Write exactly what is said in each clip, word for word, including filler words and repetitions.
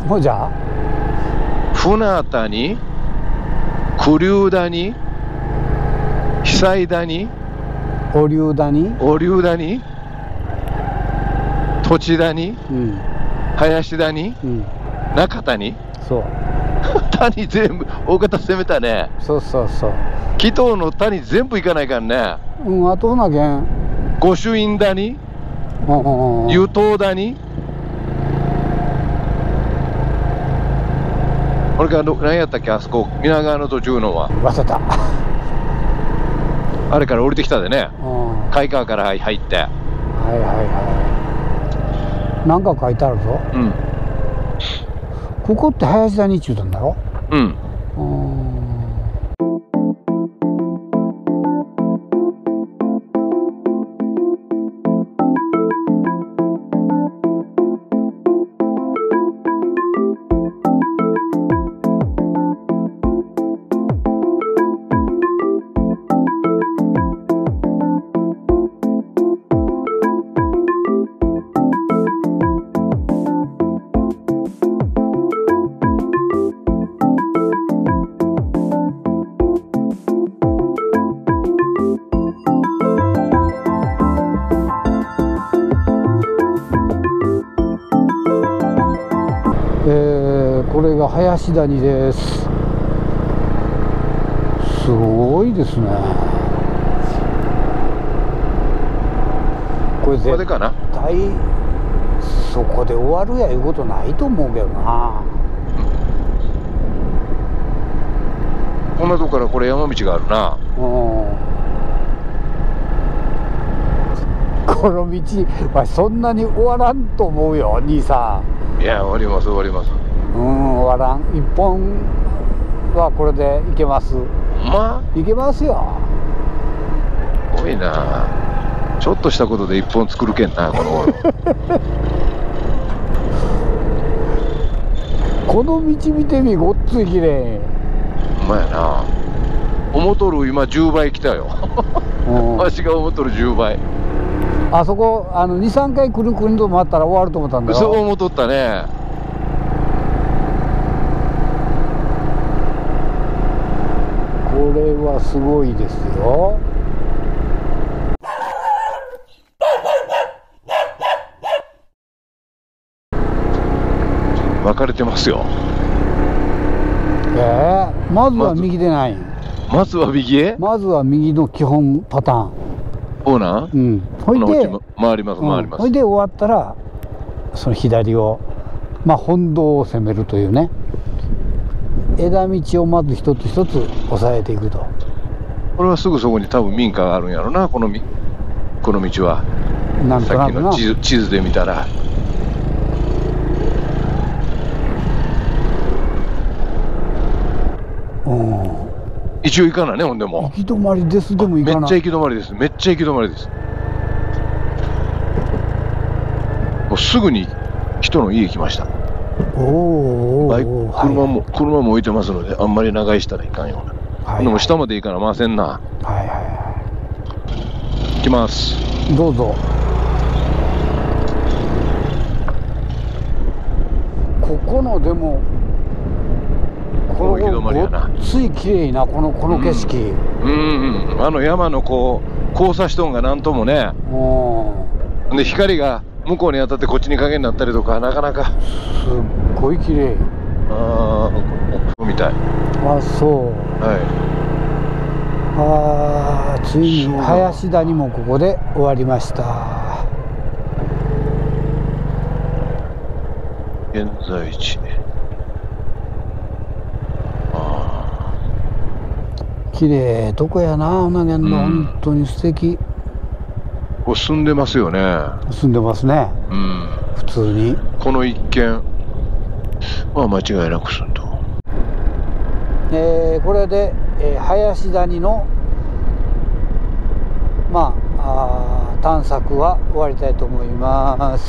もうじゃあ船谷、九竜谷、久井谷、 お竜谷、 お竜谷、土地谷、 うん、 林谷、 うん、 中谷、 そう谷全部大方攻めたね。 そうそうそう、 紀藤の谷全部行かないからね。 うん、あとほなけん、 御朱印谷、 うんうんうん、 湯東谷、これからど何やったっけ、あそこ皆川の途中のは忘れた。 あれから降りてきたでね、 うん、 海川から入って。 はいはいはい。なんか書いてあるぞ。 うん、 ここって林谷っちゅうたんだろ。 うん。 うーん。えー、これが林谷です。すごいですね。これ絶ここでかな。 対そこで終わるやいうことないと思うけどな。 こんなとこからこれ山道があるな。 うん、この道はそんなに終わらんと思うよ兄さいや終わります終わります。 ん。うん、終わらん。一本はこれでいけます。 まいけますよ。 あすごいな。ちょっとしたことで一本作るけんなこの頃。 この道見てみ、ごっついきれい。 ほんまやな。思とる今じゅうばい来たよ。 うん、 わしが思とるじゅうばい。 あそこあのにさんかいくるくると回ったら終わると思ったんだよ。 そう思っとったね。 これはすごいですよ。 分かれてますよ。 えー、まずは右でない。 まずは右へ。 まずは右の基本パターン。 そうなん。 うん。ほいで回ります回ります。 ほいで終わったらその左を、まあ本道を攻めるというね。枝道をまず一つ一つ押さえていくと。 これはすぐそこに多分民家があるんやろな、このみこの道は。 なんとさっきのなくな。 地図地図で見たら。 うん。 一応行かないね、ほんでも。 行き止まりです。でも行かない。 めっちゃ行き止まりです。めっちゃ行き止まりです。もうすぐに人の家来ました。 おーおバイーおー、 車も、車も置いてますので、あんまり長居したらいかんような。 はい、 でも下まで行かな回せんな。 はいはいは行きます。 い。どうぞ。ここのでもここの行き止まりやな。 ごっつい綺麗なこのこの景色。 うん、うんうん、あの山のこう交差しとんがなんともね。 うん。 で光が向こうに当たってこっちに影になったりとかなかなか。 すっごい綺麗。 ああ、みたい。 あ、そう。 はああ、ついに林谷もここで終わりました。 い。現在地。ああ。綺麗とこやな、おなげんの、うん、本当に素敵。 ここ住んでますよね。 住んでますね。 うん。 普通に。 この一軒は間違いなく住んど。 えー、これで、えー、林谷のまあ、あ探索は終わりたいと思います。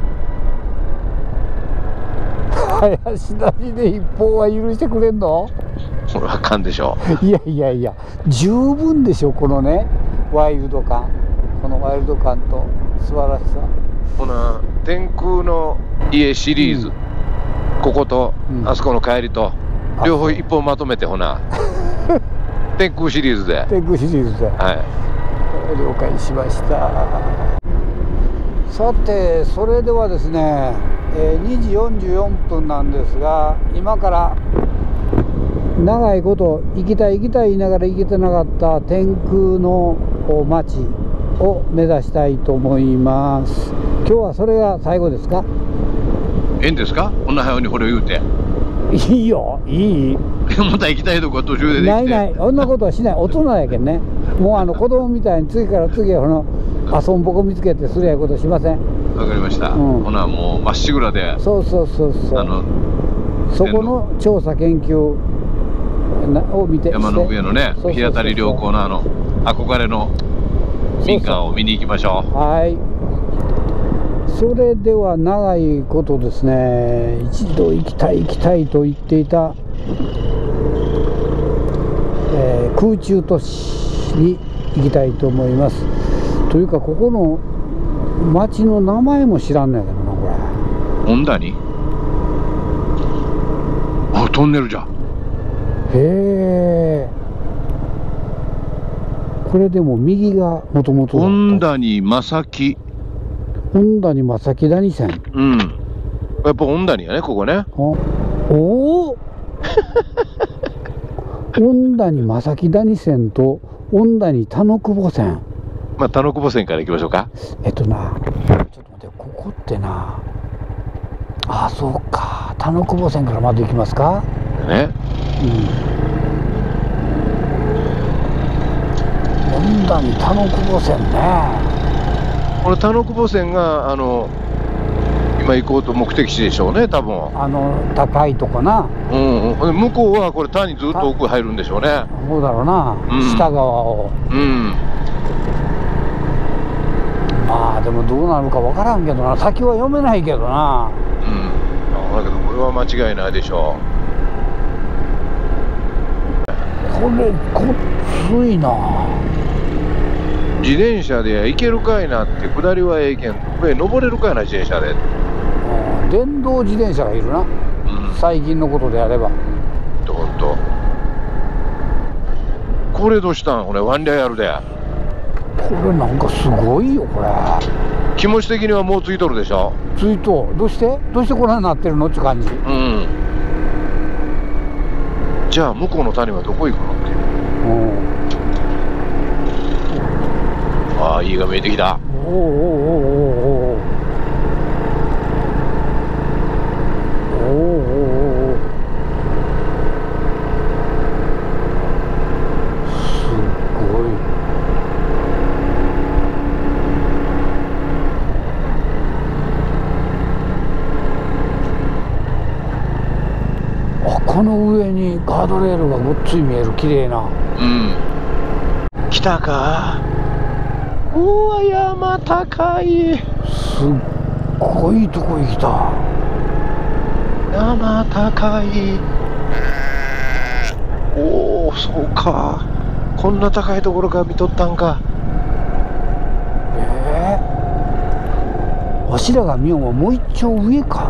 林谷で一本は許してくれんの？ それはあかんでしょいやいやいや、十分でしょ、このねワイルド感、このワイルド感と素晴らしさ。 ほな天空の家シリーズ、うん、 ここと、 うん、 あそこの帰りと両方一本まとめてほな天空シリーズで天空シリーズで、 はい、 了解しました。さてそれではですね、えー、にじよんじゅうよんぷんなんですが、今から長いこと行きたい行きたい言いながら行けてなかった天空の町を目指したいと思います。今日はそれが最後ですか？ ええんですか？こんな早うにこれ言うて。 いいよ、いいまた行きたいとこは途中でできて。 ないない、そんなことはしない。大人やけんね。もうあの子供みたいに次から次へこの遊んぼこ見つけてするやことしません。 わかりました、うん、ほなもうまっしぐらで、 そうそうそうそう、あのそこの調査研究を見て、 山の上のね、日当たり良好なあの憧れの民家を見に行きましょう。 そうそう、はい。それでは長いことですね、一度行きたい行きたいと言っていた、えー、空中都市に行きたいと思います。というかここの町の名前も知らんのやけどな、これ。 恩田に、あ、トンネルじゃ。 へえ。これでも右がもともと恩田に正木、 恩田に正木谷線。 うん、やっぱ恩田にやね、ここね。 おお恩田に正木谷線と恩田に田野久保線。 まあ田野久保線から行きましょうか。 えっとな、ちょっと待って、ここってな、ああそうか、田野久保線からまず行きますかね。 うん、恩田に田野久保線ね。 この田野久保線があの今行こうと目的地でしょうね、多分。あの高いとこな。 うん、うん、向こうはこれ田にずっと奥入るんでしょうね。 そうだろうな、うん、下側を。うん。まあでもどうなるか分からんけどな、先は読めないけどな。 うん。だけどこれは間違いないでしょう。 これこっついな。 自転車で行けるかいなって、下りはええけん上登れるかいな自転車で。 うん、電動自転車がいるな、うん、最近のことであれば。 どんとこれどうしたん、これワンリャやるで。 これなんかすごいよ、これ。 気持ち的にはもうついとるでしょ。 ついとどうしてどうしてこれになってるのって感じ。うん。 じゃあ向こうの谷はどこ行くのって。うん。ああ、家が見えてきた。おおおおおおおおおおお、 すごい。あ、この上にガードレールがごっつい見える、綺麗な。うん。 来たか。うわ、山高い。 すっごいとこ行きた。 山高い。おお、そうか。こんな高いところから見とったんか。 ええー、わしらが見ようはもう一丁上か。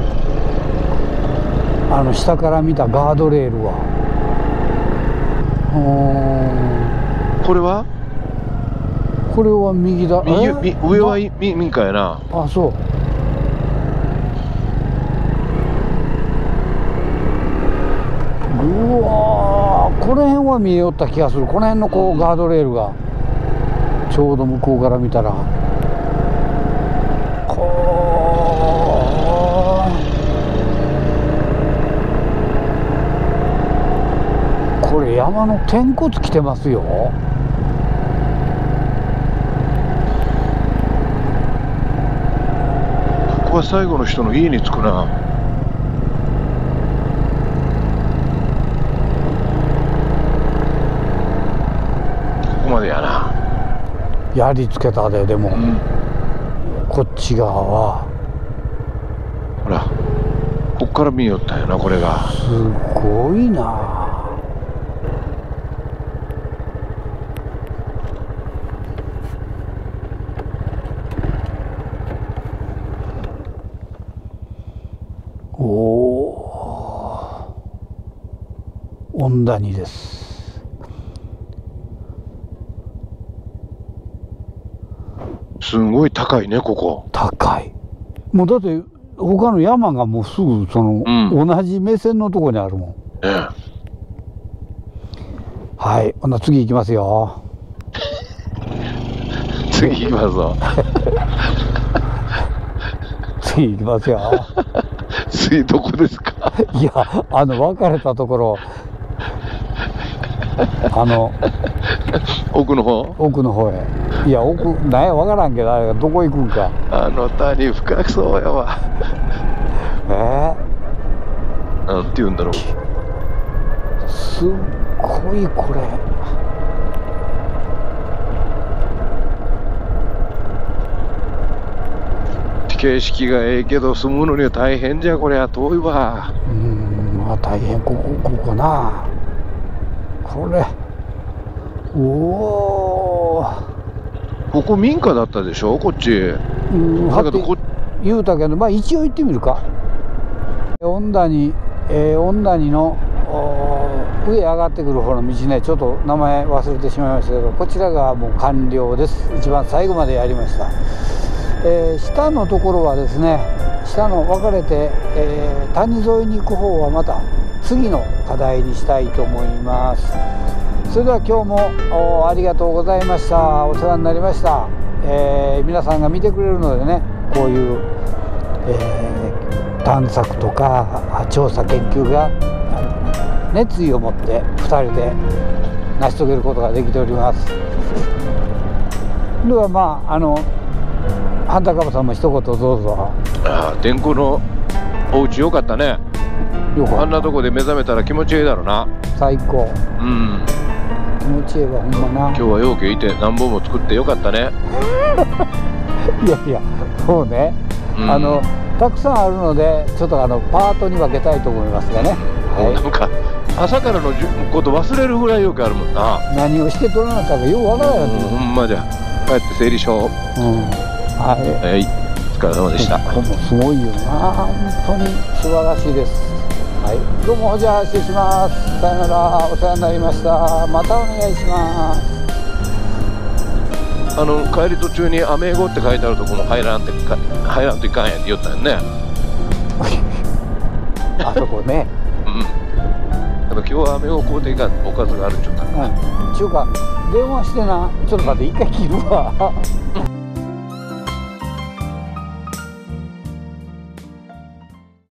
あの下から見たガードレールは。 うん。これはこれは右だ。 右、上は民家やな。 あ、そう。うわー、この辺は見えよった気がする。この辺のこうガードレールがちょうど向こうから見たら、こう、これ山の天骨来てますよ。 ここは最後の人の家に着くな。ここまでやな。 やりつけたで。でも、うん、こっち側はほら、こっから見よったよな、これが。 すごいな。おお。 恩谷です。 すごい高いねここ。 高い。もうだって他の山がもうすぐその、うん、同じ目線のとこにあるもん。 ええ、 はい、ほな次行きますよ。 次行きますぞ。 次行きますよ。 次どこですか？ いや、あの分かれたところ、あの奥の方？ 奥の方へ。いや、奥なんや分からんけど、あれがどこ行くんか。 あの谷深そうやわ。 えー、なんて言うんだろう。 すっごいこれ。 景色がええけど住むのには大変じゃ。これは遠いわ。 うん、まあ大変。ここここなこれ。おお、 ここ民家だったでしょこっち。 うん、だけどこ言うたけど、まあ一応行ってみるか。恩谷、えー、恩谷の上上がってくる方の道ね、ちょっと名前忘れてしまいましたけど、こちらがもう完了です。一番最後までやりました。えー、下のところはですね、下の分かれて、えー、谷沿いに行く方はまた次の課題にしたいと思います。それでは今日もありがとうございました。お世話になりました。えー、皆さんが見てくれるのでね、こういう、えー、探索とか調査研究が熱意を持ってふたりで成し遂げることができております。ではまああの半田川さんも一言どうぞ。 ああ、天候のお家よかったね。 よかった。 あんなとこで目覚めたら気持ちいいだろうな。 最高。 うん。 気持ちいいわほんまな。 今日はようけいて何本も作ってよかったね。 いやいや、そうね。うん、あのたくさんあるのでちょっとあのパートに分けたいと思いますがね。 はい、なんか朝からのこと忘れるぐらいよくあるもんな。 何をしてどうなったかようわからない。 ほんまじゃ。帰って整理しよう。うん。 はい、 はい、お疲れ様でした。 ここもすごいよな、本当に素晴らしいです。はい、どうもじゃあ失礼します。さよなら、お世話になりました。またお願いします。 あの帰り途中に「アメーゴ」って書いてあるとこも入らんってか入らんといかんやんって言ったよね。 あそこね。 うん。だから今日はアメーゴ買うていかんおかずがあるっちゅうた。 うん。ちゅうか電話してな、ちょっと待って一回切るわ。